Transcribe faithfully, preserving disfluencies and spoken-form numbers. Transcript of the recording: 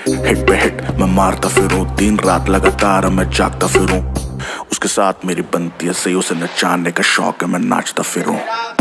Hit पे hit मैं मारता फिरूं, दिन रात लगातार मैं जागता फिरूं। उसके साथ मेरी बनती है सही, उसे नचाने का शौक है मैं नाचता फिरूं।